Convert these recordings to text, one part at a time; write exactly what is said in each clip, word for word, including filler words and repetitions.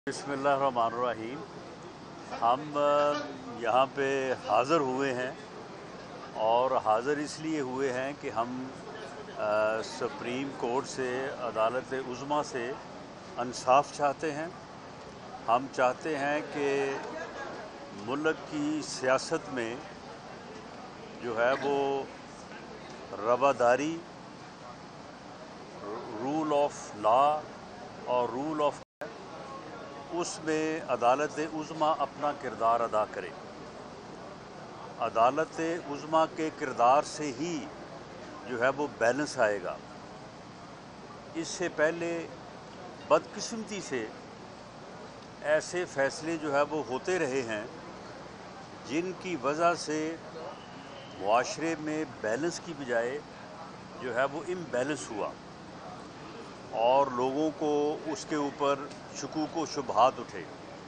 बिस्मिल्लाहिर्रहमानिर्रहीम। हम यहाँ पे हाज़िर हुए हैं और हाज़िर इसलिए हुए हैं कि हम आ, सुप्रीम कोर्ट से, अदालत उज़्मा से इंसाफ चाहते हैं। हम चाहते हैं कि मुल्क की सियासत में जो है वो रवादारी, रूल ऑफ लॉ और रूल ऑफ उसमें अदालत उज़्मा अपना किरदार अदा करे। अदालत उज़्मा के किरदार से ही जो है वो बैलेंस आएगा। इससे पहले बदकिस्मती से ऐसे फ़ैसले जो है वो होते रहे हैं जिनकी वजह से मुआशरे में बैलेंस की बजाय जो है वो इम्बैलेंस हुआ और लोगों को उसके ऊपर शकूक व शुबहात उठे।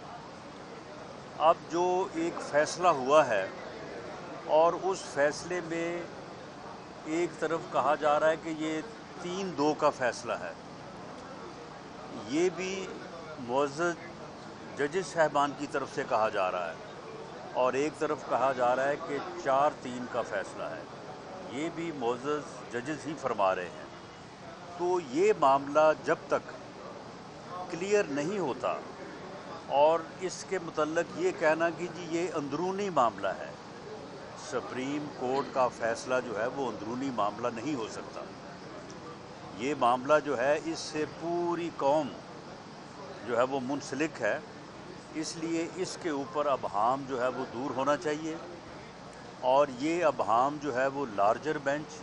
अब जो एक फ़ैसला हुआ है और उस फ़ैसले में एक तरफ कहा जा रहा है कि ये तीन दो का फ़ैसला है, ये भी मुअज़्ज़ज़ जजेस साहबान की तरफ से कहा जा रहा है, और एक तरफ कहा जा रहा है कि चार तीन का फ़ैसला है, ये भी मुअज़्ज़ज़ जजेस ही फरमा रहे हैं। तो ये मामला जब तक क्लियर नहीं होता और इसके मुतल्लक ये कहना कि जी ये अंदरूनी मामला है, सुप्रीम कोर्ट का फ़ैसला जो है वो अंदरूनी मामला नहीं हो सकता। ये मामला जो है इससे पूरी कौम जो है वो मुंसलिक है, इसलिए इसके ऊपर अबहाम जो है वो दूर होना चाहिए और ये अबहाम जो है वो लार्जर बेंच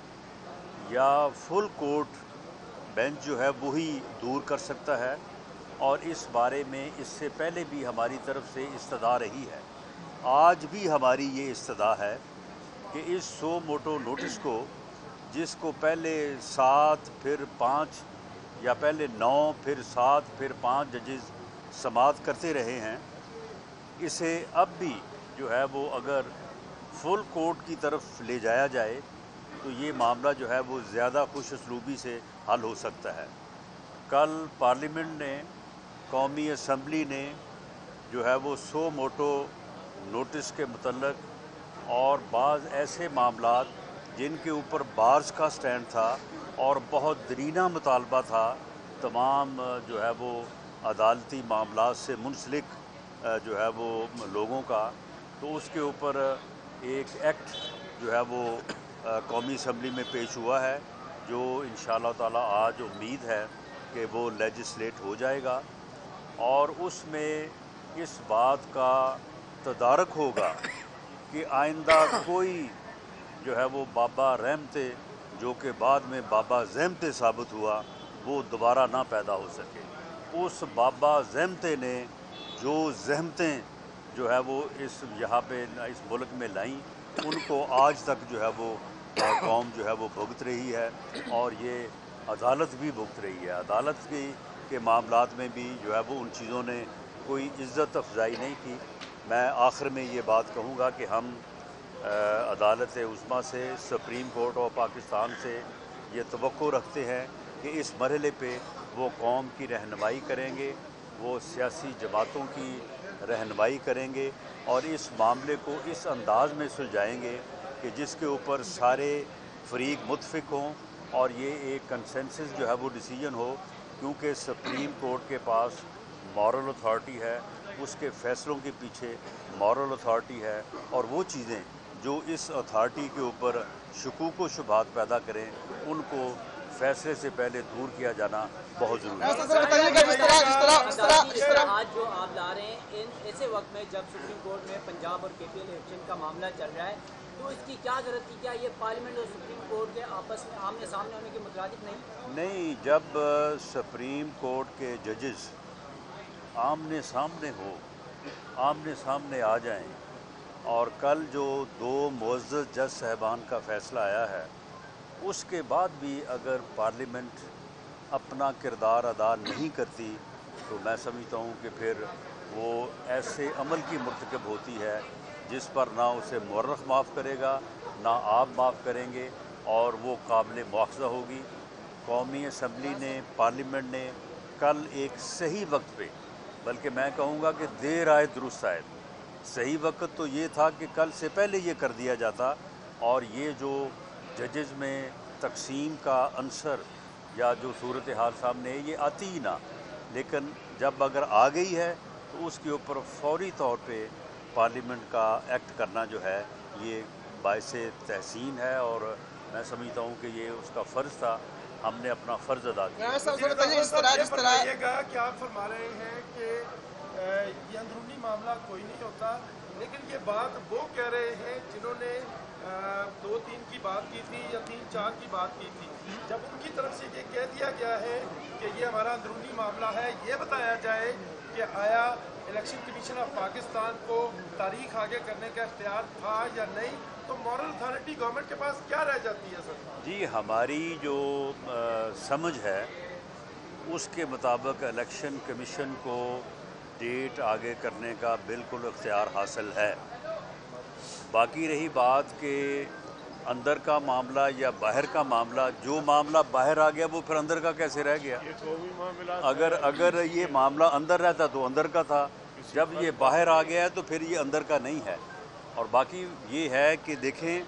या फुल कोर्ट बेंच जो है वही दूर कर सकता है। और इस बारे में इससे पहले भी हमारी तरफ से इस्तदा रही है, आज भी हमारी ये इस्तदा है कि इस सो मोटो नोटिस को, जिसको पहले सात फिर पाँच या पहले नौ फिर सात फिर पाँच जजेस समाअत करते रहे हैं, इसे अब भी जो है वो अगर फुल कोर्ट की तरफ ले जाया जाए तो ये मामला जो है वो ज़्यादा खुश उसलूबी से हल हो सकता है। कल पार्लियामेंट ने, कौमी असम्बली ने जो है वो सो मोटो नोटिस के मुतल्लक और बाज़ ऐसे मामलात जिनके ऊपर बार्स का स्टैंड था और बहुत दरीना मुतालबा था तमाम जो है वो अदालती मामलात से मुंसलिक जो है वो लोगों का, तो उसके ऊपर एक एक्ट जो है वो कौमी असम्बली में पेश हुआ है, जो इंशाअल्लाह ताला आज उम्मीद है कि वो लेजिस्लेट हो जाएगा और उसमें इस बात का तदारक होगा कि आइंदा कोई जो है वो बाबा रहमते, जो कि बाद में बाबा ज़हमते साबित हुआ, वो दोबारा ना पैदा हो सके। उस बाबा ज़हमते ने जो ज़हमतें जो है वो इस यहाँ पे इस मुल्क में लाईं, उनको आज तक जो है वो कौम जो है वो भुगत रही है और ये अदालत भी भुगत रही है। अदालत की के मामलात में भी जो है वो उन चीज़ों ने कोई इज़्ज़त अफजाई नहीं की। मैं आखिर में ये बात कहूँगा कि हम अदालत उज़्मा से, सुप्रीम कोर्ट ऑफ पाकिस्तान से ये तवक्को रखते हैं कि इस मरहले पे वो कौम की रहनुमाई करेंगे, वो सियासी जमातों की रहनुमाई करेंगे और इस मामले को इस अंदाज़ में सुलझाएंगे कि जिसके ऊपर सारे फरीक मुत्फिक हों और ये एक कंसेंसस जो है वो डिसीजन हो, क्योंकि सुप्रीम कोर्ट के पास मॉरल अथॉरिटी है, उसके फ़ैसलों के पीछे मॉरल अथॉरिटी है और वो चीज़ें जो इस अथॉरिटी के ऊपर शकूक व शुबहात पैदा करें, उनको फैसले से पहले दूर किया जाना बहुत ज़रूरी है। आज जो आप ला रहे हैं इन ऐसे वक्त में जब सुप्रीम कोर्ट में पंजाब और के पी एल इलेक्शन का मामला चल रहा है, तो इसकी क्या ज़रूरत थी? क्या ये पार्लियामेंट और सुप्रीम कोर्ट के आपस में आमने सामने होने के मुताबिक नहीं? नहीं, जब सुप्रीम कोर्ट के जजेस आमने सामने हो, आमने सामने आ जाएं और कल जो दो मुअज़्ज़ज़ जज साहबान का फ़ैसला आया है, उसके बाद भी अगर पार्लियामेंट अपना किरदार अदा नहीं करती तो मैं समझता हूँ कि फिर वो ऐसे अमल की मुर्तकब होती है जिस पर ना उसे मुअर्रख माफ़ करेगा, ना आप माफ़ करेंगे और वो काबिल मुआख़ज़ा होगी। कौमी असम्बली ने, पार्लियामेंट ने कल एक सही वक्त पे بلکہ میں کہوں گا کہ دیر آئے درست آئے. صحیح وقت تو یہ تھا کہ کل سے پہلے یہ کر دیا جاتا اور یہ جو ججز میں تقسیم کا عنصر یا جو صورتحال سامنے ہے یہ آتی ہی نہ. لیکن جب اگر آ گئی ہے تو اس کے اوپر فوری طور پہ پارلیمنٹ کا ایکٹ کرنا جو ہے یہ باعث تحسین ہے اور میں سمجھتا ہوں کہ یہ اس کا فرض تھا. ہم نے اپنا فرض ادا کیا. جس طرح جس طرح کہ آپ فرما رہے ہیں کہ یہ اندرونی معاملہ کوئی نہیں ہوتا، لیکن یہ بات وہ کہہ رہے ہیں جنہوں نے دو تین کی بات کی تھی یا تین چار کی بات کی تھی. جب ان کی طرف سے یہ کہہ دیا گیا ہے کہ یہ ہمارا اندرونی معاملہ ہے، یہ بتایا جائے کہ آیا الیکشن کمیشن آف پاکستان کو تاریخ آگے کرنے کا اختیار تھا یا نہیں، تو مورل اتھارٹی گورنمنٹ کے پاس کیا رہ جاتی ہے سر؟ جی ہماری جو سمجھ ہے اس کے مطابق الیکشن کمیشن کو ڈیٹ آگے کرنے کا بالکل اختیار حاصل ہے. باقی رہی بات کہ اندر کا معاملہ یا باہر کا معاملہ، جو معاملہ باہر آ گیا وہ پھر اندر کا کیسے رہ گیا؟ اگر اگر یہ معاملہ اندر رہتا تو اندر کا تھا، جب یہ باہر آ گیا ہے تو پھر یہ اندر کا نہیں ہے. اور باقی یہ ہے کہ دیکھیں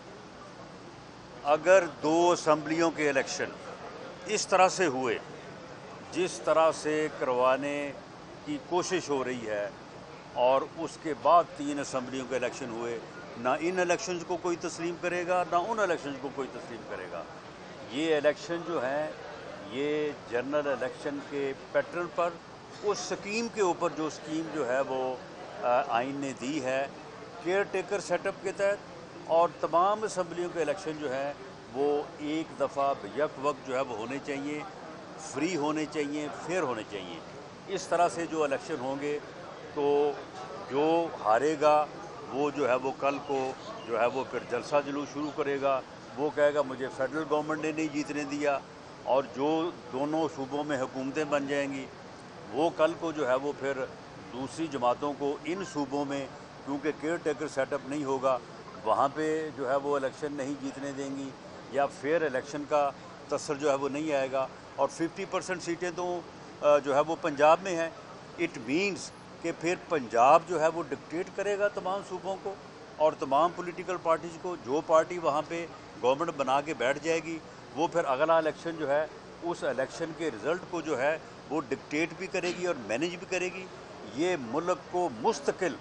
اگر دو اسمبلیوں کے الیکشن اس طرح سے ہوئے جس طرح سے کروانے کی کوشش ہو رہی ہے اور اس کے بعد تین اسمبلیوں کے الیکشن ہوئے، نہ ان الیکشنز کو کوئی تسلیم کرے گا نہ ان الیکشنز کو کوئی تسلیم کرے گا. یہ الیکشن جو ہیں یہ جنرل الیکشن کے پیٹرن پر اس سکیم کے اوپر جو سکیم جو ہے وہ آئین نے دی ہے کیئر ٹیکر سیٹ اپ کے تحت، اور تمام اسمبلیوں کے الیکشن جو ہیں وہ ایک دفعہ یک وقت جو ہے وہ ہونے چاہیے، فری ہونے چاہیے، فیئر ہونے چاہیے. اس طرح سے جو الیکشن ہوں گے تو جو ہارے گا وہ جو ہے وہ کل کو جو ہے وہ پھر جلسہ جلوس شروع کرے گا، وہ کہے گا مجھے فیڈرل گورنمنٹ نے نہیں جیتنے دیا. اور جو دونوں صوبوں میں حکومتیں بن جائیں گی وہ کل کو جو ہے وہ پھر دوسری جماعتوں کو ان صوبوں میں کیونکہ کیئر ٹیکر سیٹ اپ نہیں ہوگا وہاں پہ جو ہے وہ الیکشن نہیں جیتنے دیں گی یا فیئر الیکشن کا تاثر جو ہے وہ نہیں آئے گا. اور ففٹی پرسنٹ سیٹیں تو جو ہے وہ پنجاب میں ہیں. اٹ مینس کہ پھر پنجاب جو ہے وہ ڈکٹیٹ کرے گا تمام صوبوں کو اور تمام پولیٹیکل پارٹیز کو. جو پارٹی وہاں پہ گورنمنٹ بنا کے بیٹھ جائے گی وہ پھر اگلا الیکشن جو ہے اس الیکشن کے رزلٹ کو جو ہے وہ ڈکٹیٹ بھی کرے گی اور مینیج بھی کرے گی. یہ ملک کو مستقل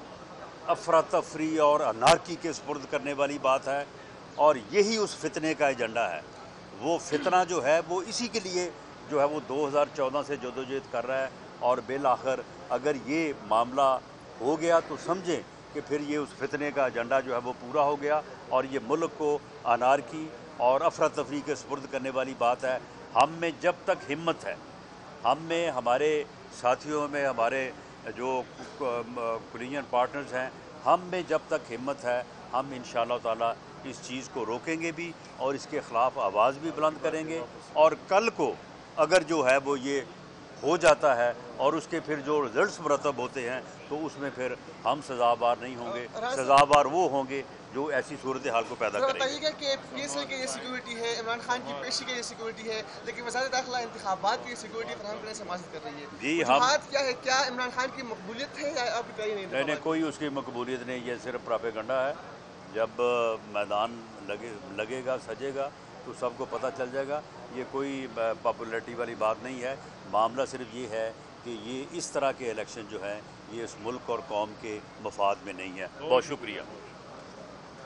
افراتفری اور انارکی کے سپرد کرنے والی بات ہے اور یہی اس فتنے کا ایجنڈا ہے. وہ فتنہ جو ہے وہ اسی کے لیے جو ہے وہ دو ہزار چودہ سے جدوجہد کر رہا ہے اور بالآخر اگر یہ معاملہ ہو گیا تو سمجھیں کہ پھر یہ اس فتنے کا ایجنڈا جو ہے وہ پورا ہو گیا اور یہ ملک کو انارکی اور افراتفری کے سپرد کرنے والی بات ہے. ہم میں جب تک ہمت ہے، ہم میں ہمارے ساتھیوں میں ہمارے جو کولیجن پارٹنرز ہیں، ہم میں جب تک ہمت ہے ہم انشاءاللہ تعالی اس چیز کو روکیں گے بھی اور اس کے خلاف آواز بھی بلند کریں گے. اور کل کو اگر جو ہے وہ یہ ہو جاتا ہے اور اس کے پھر جو رزلٹس مرتب ہوتے ہیں تو اس میں پھر ہم سزاوار نہیں ہوں گے، سزاوار وہ ہوں گے جو ایسی صورتحال کو پیدا کریں گے. بتائیے گا کہ پی ایس ایل کی یہ سیکیورٹی ہے، عمران خان کی پیشی کی یہ سیکیورٹی ہے، لیکن وزارت داخلہ انتخابات کی سیکیورٹی فراہم کرنے سے معذرت کر رہی ہے. جی ہم کیا ہے، کیا عمران خان کی مقبولیت ہے یا اب کہیں نہیں؟ نہیں نہیں کوئی اس کی مقبولیت نہیں، یہ صرف پراپیگنڈا ہے. جب میدان لگے لگے گا سجے گا تو سب کو پتہ چل جائے گا. یہ کوئی پاپولیرٹی والی بات نہیں ہے. معاملہ صرف یہ ہے کہ یہ اس طرح کے الیکشن جو ہیں یہ اس ملک اور قوم کے مفاد میں نہیں ہے. بہت شکریہ.